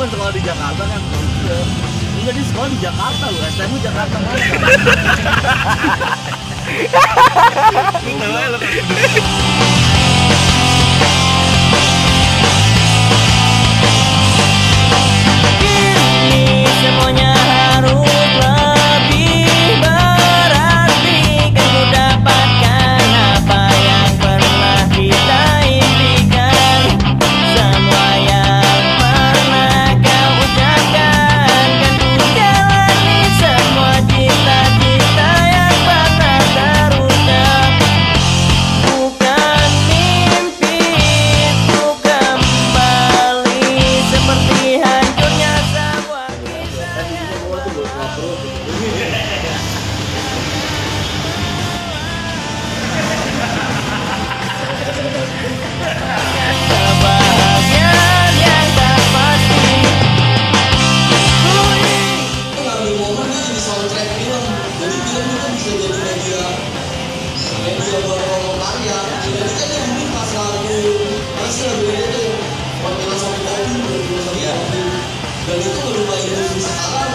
kan sekolah di Jakarta kan. Enggak, di sekolah di Jakarta loh, STM Jakarta mana? Lu tahu ya lo. Semuanya harus lebih berarti, kan ku dapatkan apa yang pernah kita impikan. Semua yang pernah kau ucapkan, kan ku jalani semua cita-cita yang pernah terucap. Bukan mimpi ku kembali seperti hancurnya sebuah kisah yang kebahagiaan yang tak pasti. Ngambil momen dia jadi soundtrack film, jadi film itu kan bisa jadi media berpromo karya. Jadi kan yang mungkin pas lagu masih lagu itu panggilan sampai kopi, dan itu berubah industri sekarang